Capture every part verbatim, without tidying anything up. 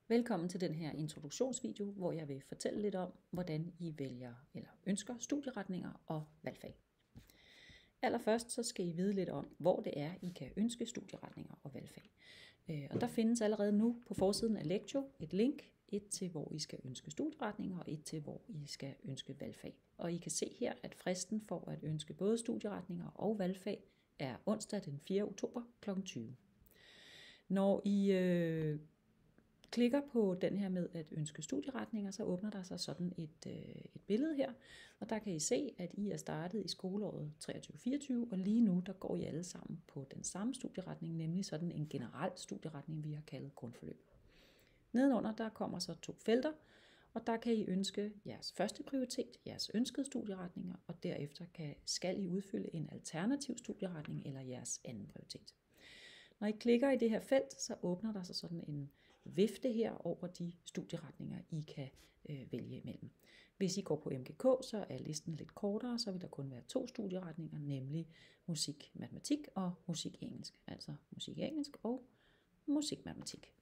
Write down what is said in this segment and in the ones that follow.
Velkommen til den her introduktionsvideo, hvor jeg vil fortælle lidt om, hvordan I vælger eller ønsker studieretninger og valgfag. Allerførst så skal I vide lidt om, hvor det er, I kan ønske studieretninger og valgfag. Og der findes allerede nu på forsiden af Lectio et link, et til hvor I skal ønske studieretninger og et til hvor I skal ønske valgfag. Og I kan se her, at fristen for at ønske både studieretninger og valgfag er onsdag den fjerde oktober klokken tyve. Når I øh, klikker på den her med at ønske studieretninger, så åbner der sig sådan et, øh, et billede her, og der kan I se, at I er startet i skoleåret treogtyve fireogtyve, og lige nu der går I alle sammen på den samme studieretning, nemlig sådan en generel studieretning, vi har kaldet grundforløb. Nedenunder der kommer så to felter, og der kan I ønske jeres første prioritet, jeres ønskede studieretninger, og derefter kan, skal I udfylde en alternativ studieretning eller jeres anden prioritet. Når I klikker i det her felt, så åbner der sig sådan en vifte her over de studieretninger, I kan øh, vælge imellem. Hvis I går på M G K, så er listen lidt kortere, så vil der kun være to studieretninger, nemlig musik-matematik og musik-engelsk. Altså musik-engelsk og musik-matematik.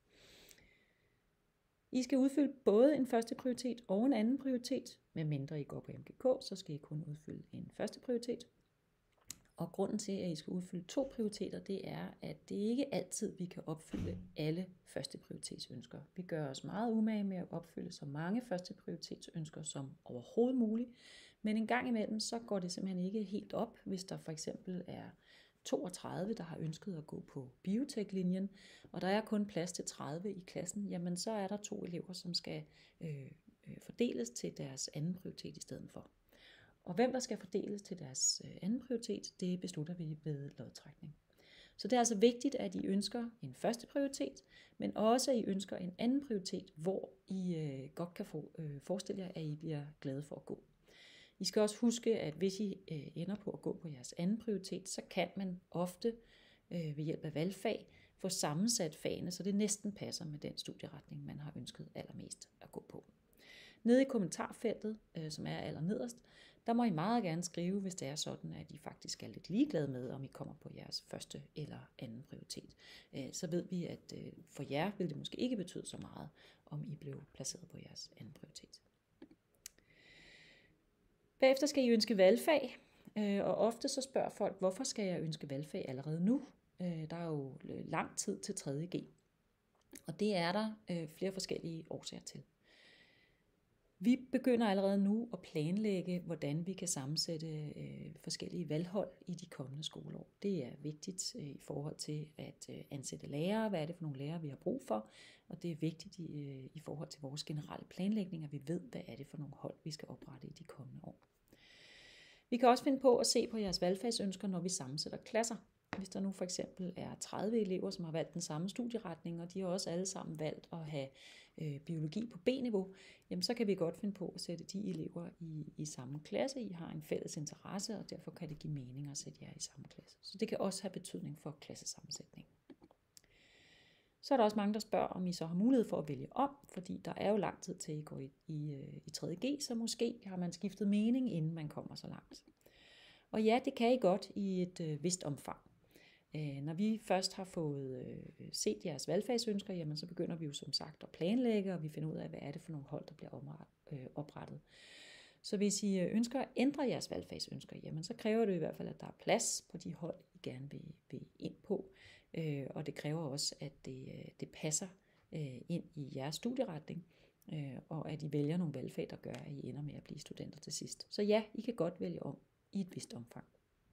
I skal udfylde både en første prioritet og en anden prioritet. Med mindre I går på M G K, så skal I kun udfylde en første prioritet. Og grunden til, at I skal udfylde to prioriteter, det er, at det ikke altid, vi kan opfylde alle første prioritetsønsker. Vi gør os meget umage med at opfylde så mange første prioritetsønsker som overhovedet muligt, men en gang imellem, så går det simpelthen ikke helt op, hvis der for eksempel er toogtredive, der har ønsket at gå på bioteklinjen, og der er kun plads til tredive i klassen, jamen så er der to elever, som skal øh, øh, fordeles til deres anden prioritet i stedet for. Og hvem der skal fordeles til deres anden prioritet, det beslutter vi ved lodtrækning. Så det er altså vigtigt, at I ønsker en første prioritet, men også at I ønsker en anden prioritet, hvor I øh, godt kan få, øh, forestille jer, at I bliver glade for at gå. I skal også huske, at hvis I øh, ender på at gå på jeres anden prioritet, så kan man ofte øh, ved hjælp af valgfag få sammensat fagene, så det næsten passer med den studieretning, man har ønsket allermest at gå på. Nede i kommentarfeltet, øh, som er allernederst, der må I meget gerne skrive, hvis det er sådan, at I faktisk er lidt ligeglade med, om I kommer på jeres første eller anden prioritet. Øh, så ved vi, at øh, for jer vil det måske ikke betyde så meget, om I blev placeret på jeres anden prioritet. Bagefter skal I ønske valgfag, øh, og ofte så spørger folk, hvorfor skal jeg ønske valgfag allerede nu? Øh, der er jo lang tid til tredje G, og det er der øh, flere forskellige årsager til. Vi begynder allerede nu at planlægge, hvordan vi kan sammensætte øh, forskellige valghold i de kommende skoleår. Det er vigtigt øh, i forhold til at øh, ansætte lærere, hvad er det for nogle lærere, vi har brug for, og det er vigtigt i, øh, i forhold til vores generelle planlægning, at vi ved, hvad er det for nogle hold, vi skal oprette i de kommende år. Vi kan også finde på at se på jeres valgfagsønsker, når vi sammensætter klasser. Hvis der nu for eksempel er tredive elever, som har valgt den samme studieretning, og de har også alle sammen valgt at have øh, biologi på B-niveau, jamen så kan vi godt finde på at sætte de elever i, i samme klasse. I har en fælles interesse, og derfor kan det give mening at sætte jer i samme klasse. Så det kan også have betydning for klassesammensætning. Så er der også mange, der spørger, om I så har mulighed for at vælge om, fordi der er jo lang tid til, at I går i, i, i tredje G, så måske har man skiftet mening, inden man kommer så langt. Og ja, det kan I godt i et øh, vist omfang. Når vi først har fået set jeres valgfagsønsker, jamen så begynder vi jo som sagt at planlægge, og vi finder ud af, hvad er det for nogle hold, der bliver oprettet. Så hvis I ønsker at ændre jeres valgfagsønsker, jamen så kræver det i hvert fald, at der er plads på de hold, I gerne vil, vil ind på. Og det kræver også, at det, det passer ind i jeres studieretning, og at I vælger nogle valgfag, der gør, at I ender med at blive studenter til sidst. Så ja, I kan godt vælge om i et vist omfang.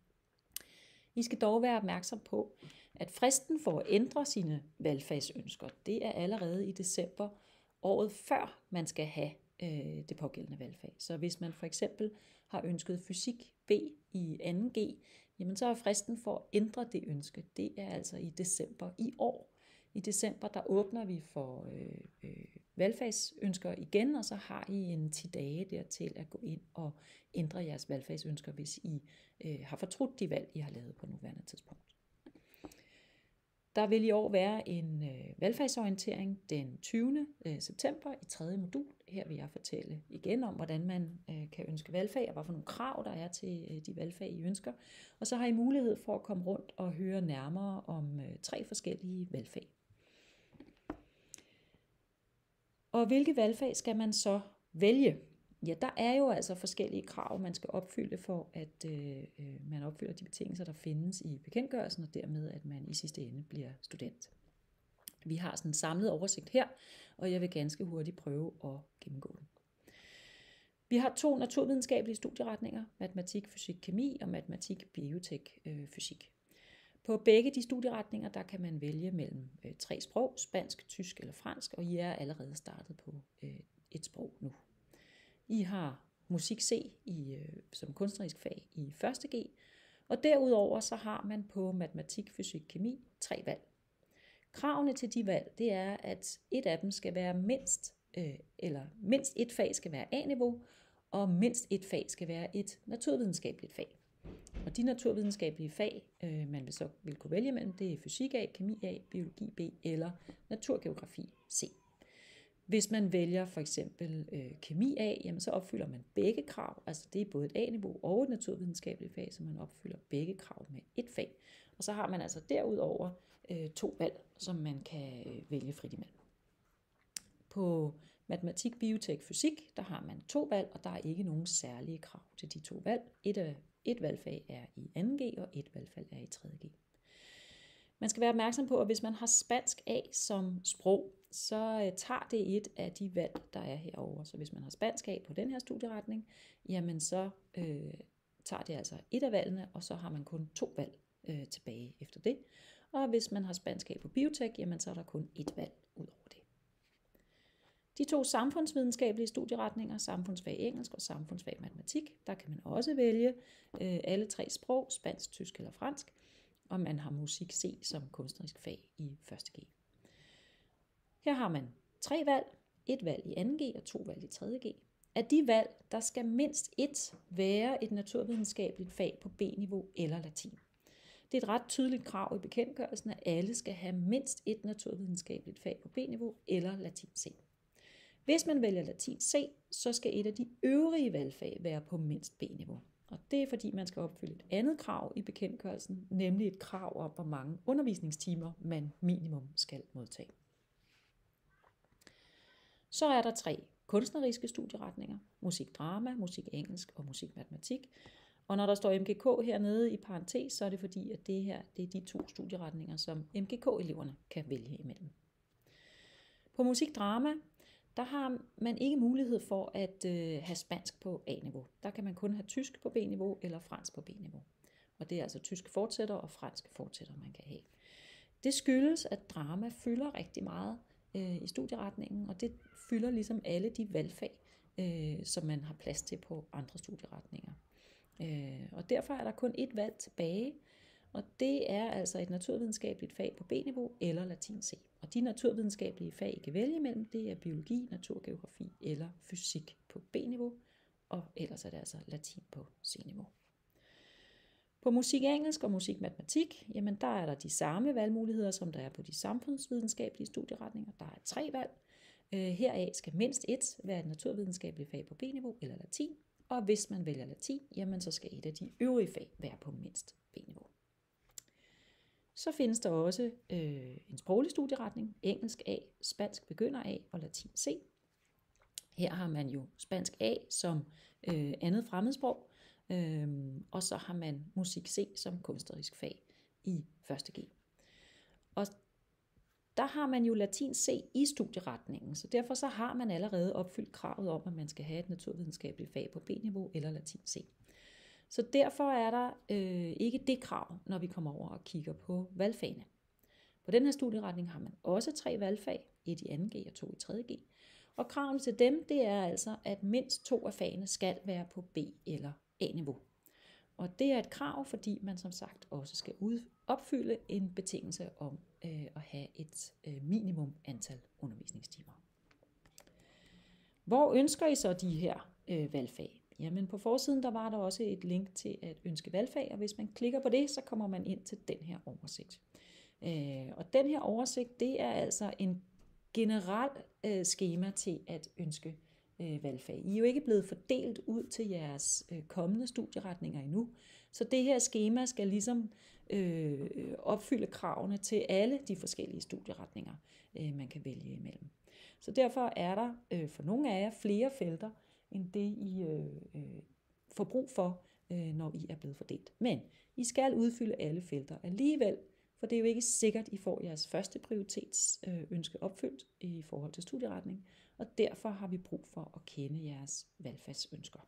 I skal dog være opmærksom på, at fristen for at ændre sine valgfagsønsker, det er allerede i december året før man skal have øh, det pågældende valgfag. Så hvis man for eksempel har ønsket fysik B i anden G, jamen så er fristen for at ændre det ønske, det er altså i december i år. I december der åbner vi for øh, øh, valgfagsønsker igen, og så har I en ti dage dertil at gå ind og ændre jeres valgfagsønsker, hvis I øh, har fortrudt de valg, I har lavet på nuværende tidspunkt. Der vil i år være en øh, valgfagsorientering den tyvende september i tredje modul. Her vil jeg fortælle igen om, hvordan man øh, kan ønske valgfag, og hvad for nogle krav der er til øh, de valgfag, I ønsker. Og så har I mulighed for at komme rundt og høre nærmere om øh, tre forskellige valgfag. Og hvilke valgfag skal man så vælge? Ja, der er jo altså forskellige krav, man skal opfylde for, at øh, man opfylder de betingelser, der findes i bekendtgørelsen, og dermed, at man i sidste ende bliver student. Vi har sådan en samlet oversigt her, og jeg vil ganske hurtigt prøve at gennemgå den. Vi har to naturvidenskabelige studieretninger, matematik, fysik, kemi og matematik, biotek, øh, fysik. På begge de studieretninger, der kan man vælge mellem øh, tre sprog, spansk, tysk eller fransk, og I er allerede startet på øh, et sprog nu. I har musik C i, øh, som kunstnerisk fag i første G, og derudover så har man på matematik, fysik, kemi tre valg. Kravene til de valg, det er, at et af dem skal være mindst, øh, eller mindst et fag skal være A-niveau, og mindst et fag skal være et naturvidenskabeligt fag. Og de naturvidenskabelige fag, øh, man vil så vil kunne vælge mellem, det er fysik A, kemi A, biologi B eller naturgeografi C. Hvis man vælger for eksempel øh, kemi A, jamen så opfylder man begge krav, altså det er både et A-niveau og et naturvidenskabeligt fag, så man opfylder begge krav med et fag. Og så har man altså derudover øh, to valg, som man kan øh, vælge frit imellem. På matematik, biotek, fysik, der har man to valg, og der er ikke nogen særlige krav til de to valg. Et, af, et valgfag er i anden G, og et valgfag er i tredje G. Man skal være opmærksom på, at hvis man har spansk A som sprog, så øh, tager det et af de valg, der er herovre. Så hvis man har spansk A på den her studieretning, jamen så øh, tager det altså et af valgene, og så har man kun to valg øh, tilbage efter det. Og hvis man har spansk A på biotek, jamen så er der kun et valg ud over det. De to samfundsvidenskabelige studieretninger, samfundsfag engelsk og samfundsfag matematik, der kan man også vælge øh, alle tre sprog, spansk, tysk eller fransk, og man har musik C som kunstnerisk fag i første G. Her har man tre valg, et valg i anden G og to valg i tredje G. Af de valg, der skal mindst et være et naturvidenskabeligt fag på B-niveau eller latin. Det er et ret tydeligt krav i bekendtgørelsen, at alle skal have mindst et naturvidenskabeligt fag på B-niveau eller latin C. Hvis man vælger latin C, så skal et af de øvrige valgfag være på mindst B-niveau. Og det er fordi, man skal opfylde et andet krav i bekendtgørelsen, nemlig et krav om, hvor mange undervisningstimer man minimum skal modtage. Så er der tre kunstneriske studieretninger, musik drama, musik engelsk og musik matematik. Og når der står M G K hernede i parentes, så er det fordi, at det her det er de to studieretninger, som M G K-eleverne kan vælge imellem. På musik drama, der har man ikke mulighed for at øh, have spansk på A-niveau. Der kan man kun have tysk på B-niveau eller fransk på B-niveau. Og det er altså tysk fortsætter og fransk fortsætter, man kan have. Det skyldes, at drama fylder rigtig meget øh, i studieretningen, og det fylder ligesom alle de valgfag, øh, som man har plads til på andre studieretninger. Øh, og derfor er der kun et valg tilbage, og det er altså et naturvidenskabeligt fag på B-niveau eller latin C. Og de naturvidenskabelige fag, I kan vælge imellem, det er biologi, naturgeografi eller fysik på B-niveau, og ellers er det altså latin på C-niveau. På musik engelsk og musik matematik, jamen der er der de samme valgmuligheder, som der er på de samfundsvidenskabelige studieretninger. Der er tre valg. Heraf skal mindst et være et naturvidenskabeligt fag på B-niveau eller latin, og hvis man vælger latin, jamen så skal et af de øvrige fag være på mindst B-niveau. Så findes der også øh, en sproglig studieretning, engelsk A, spansk begynder A og latin C. Her har man jo spansk A som øh, andet fremmedsprog, øh, og så har man musik C som kunstnerisk fag i første G. Og der har man jo latin C i studieretningen, så derfor så har man allerede opfyldt kravet om, at man skal have et naturvidenskabeligt fag på B-niveau eller latin C. Så derfor er der øh, ikke det krav, når vi kommer over og kigger på valgfagene. På den her studieretning har man også tre valgfag, et i anden G og to i tredje G. Og kravene til dem, det er altså, at mindst to af fagene skal være på B- eller A-niveau. Og det er et krav, fordi man som sagt også skal ud, opfylde en betingelse om øh, at have et øh, minimum antal undervisningstimer. Hvor ønsker I så de her øh, valgfag? Jamen på forsiden der var der også et link til at ønske valgfag, og hvis man klikker på det, så kommer man ind til den her oversigt. Øh, og den her oversigt, det er altså en generel øh, skema til at ønske øh, valgfag. I er jo ikke blevet fordelt ud til jeres øh, kommende studieretninger endnu, Så det her skema skal ligesom øh, opfylde kravene til alle de forskellige studieretninger, øh, man kan vælge imellem. Så derfor er der øh, for nogle af jer flere felter, end det I øh, øh, får brug for, øh, når I er blevet fordelt. Men I skal udfylde alle felter alligevel, for det er jo ikke sikkert, I får jeres første prioritets øh, ønske opfyldt i forhold til studieretning, og derfor har vi brug for at kende jeres valgfagsønsker.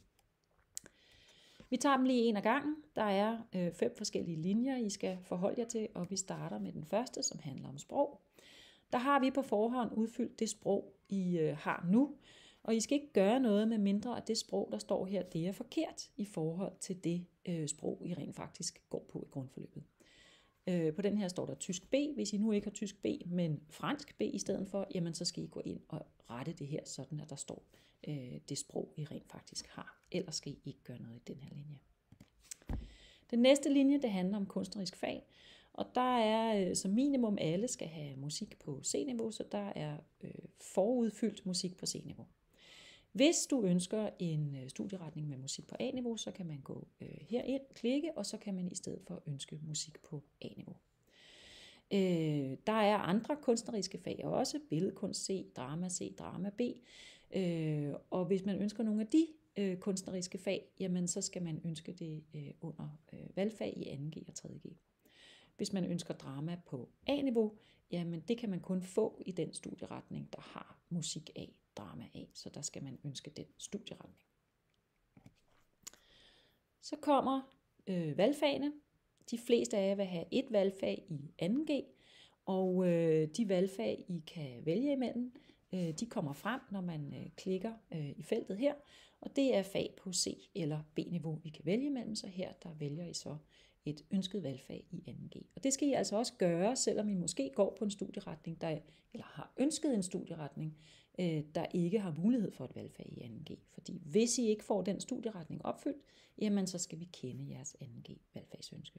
Vi tager dem lige en af gangen. Der er øh, fem forskellige linjer, I skal forholde jer til, og vi starter med den første, som handler om sprog. Der har vi på forhånd udfyldt det sprog, I øh, har nu, og I skal ikke gøre noget med mindre, at det sprog, der står her, det er forkert i forhold til det øh, sprog, I rent faktisk går på i grundforløbet. Øh, på den her står der tysk B. Hvis I nu ikke har tysk B, men fransk B i stedet for, jamen så skal I gå ind og rette det her, sådan at der står øh, det sprog, I rent faktisk har. Ellers skal I ikke gøre noget i den her linje. Den næste linje, det handler om kunstnerisk fag. Og der er som minimum alle skal have musik på C-niveau, så der er øh, forudfyldt musik på C-niveau. Hvis du ønsker en studieretning med musik på A-niveau, så kan man gå øh, herind, klikke, og så kan man i stedet for ønske musik på A-niveau. Øh, der er andre kunstneriske fag også, billedkunst C, drama C, drama B. Øh, og hvis man ønsker nogle af de øh, kunstneriske fag, jamen så skal man ønske det øh, under øh, valgfag i anden G og tredje G. Hvis man ønsker drama på A-niveau, jamen det kan man kun få i den studieretning, der har musik A, drama A, så der skal man ønske den studieretning. Så kommer øh, valgfagene. De fleste af jer vil have et valgfag i anden G, og øh, de valgfag, I kan vælge imellem, øh, de kommer frem, når man øh, klikker øh, i feltet her, og det er fag på C eller B-niveau, I kan vælge imellem, så her der vælger I så et ønsket valgfag i anden G. Og det skal I altså også gøre, selvom I måske går på en studieretning, der, eller har ønsket en studieretning, øh, der ikke har mulighed for et valgfag i anden G. Fordi hvis I ikke får den studieretning opfyldt, jamen så skal vi kende jeres anden G valgfagsønske.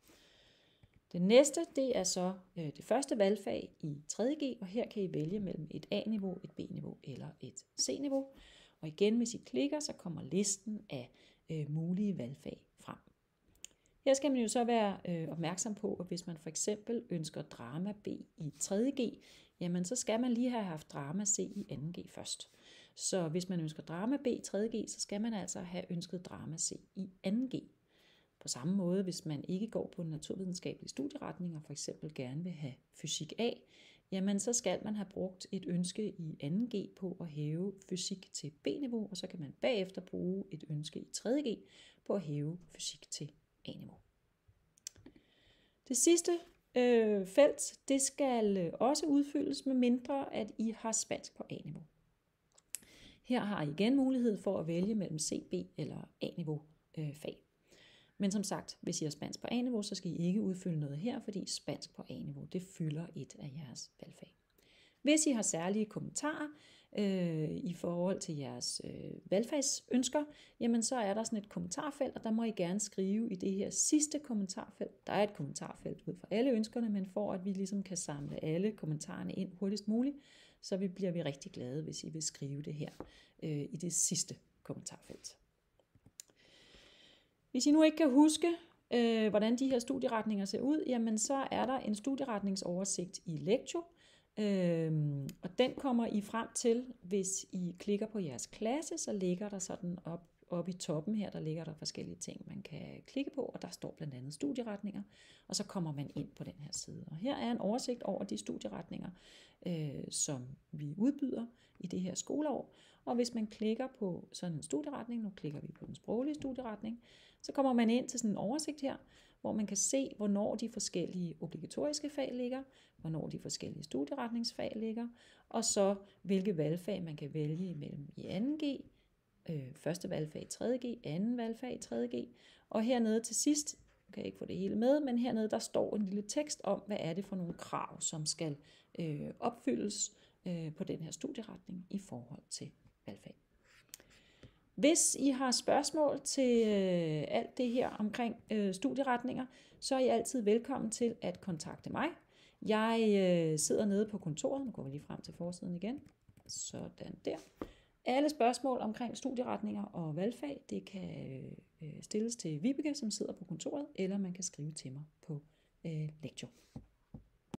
Det næste, det er så øh, det første valgfag i tredje G, og her kan I vælge mellem et A-niveau, et B-niveau eller et C-niveau. Og igen, hvis I klikker, så kommer listen af øh, mulige valgfag frem. Her skal man jo så være øh, opmærksom på, at hvis man for eksempel ønsker drama B i tredje G, jamen så skal man lige have haft drama C i anden G først. Så hvis man ønsker drama B i tredje G, så skal man altså have ønsket drama C i anden G. På samme måde, hvis man ikke går på en naturvidenskabelig studieretning og for eksempel gerne vil have fysik A, jamen så skal man have brugt et ønske i anden G på at hæve fysik til B-niveau, og så kan man bagefter bruge et ønske i tredje G på at hæve fysik til A-niveau. Det sidste øh, felt, det skal også udfyldes med mindre, at I har spansk på A-niveau. Her har I igen mulighed for at vælge mellem C, B eller A-niveau øh, fag. Men som sagt, hvis I har spansk på A-niveau, så skal I ikke udfylde noget her, fordi spansk på A-niveau, det fylder et af jeres valgfag. Hvis I har særlige kommentarer øh, i forhold til jeres øh, valgfagsønsker, jamen så er der sådan et kommentarfelt, og der må I gerne skrive i det her sidste kommentarfelt. Der er et kommentarfelt ud for alle ønskerne, men for at vi ligesom kan samle alle kommentarerne ind hurtigst muligt, så vi bliver vi rigtig glade, hvis I vil skrive det her øh, i det sidste kommentarfelt. Hvis I nu ikke kan huske, øh, hvordan de her studieretninger ser ud, jamen så er der en studieretningsoversigt i Lectio, øh, og den kommer I frem til, hvis I klikker på jeres klasse, så ligger der sådan op, op i toppen her, der ligger der forskellige ting, man kan klikke på, og der står blandt andet studieretninger, og så kommer man ind på den her side. Og her er en oversigt over de studieretninger, øh, som vi udbyder i det her skoleår, og hvis man klikker på sådan en studieretning, nu klikker vi på den sproglige studieretning, så kommer man ind til sådan en oversigt her, hvor man kan se, hvornår de forskellige obligatoriske fag ligger, hvornår de forskellige studieretningsfag ligger, og så hvilke valgfag man kan vælge imellem i anden G, øh, første valgfag i tredje G, anden valgfag i tredje G, og hernede til sidst, jeg kan ikke få det hele med, men hernede der står en lille tekst om, hvad er det for nogle krav, som skal øh, opfyldes øh, på den her studieretning i forhold til valgfag. Hvis I har spørgsmål til øh, alt det her omkring øh, studieretninger, så er I altid velkommen til at kontakte mig. Jeg øh, sidder nede på kontoret, nu går vi lige frem til forsiden igen, sådan der, Alle spørgsmål omkring studieretninger og valgfag, det kan øh, stilles til Vibeke, som sidder på kontoret, eller man kan skrive til mig på øh, Lectio.